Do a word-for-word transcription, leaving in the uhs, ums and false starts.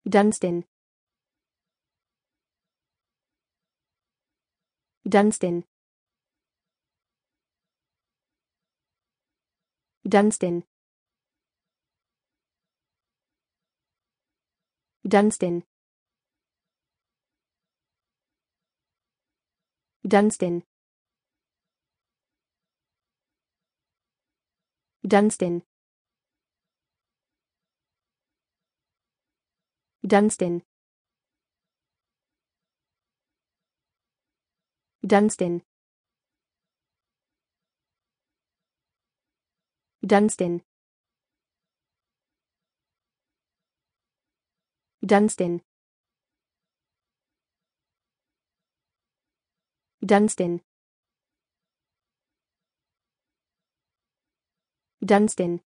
Dunstan. Dunstan. Dunstan. Dunstan. Dunstan. Dunstan. Dunstan. Dunstan. Dunstan. Dunstan. Dunstan. Dunstan.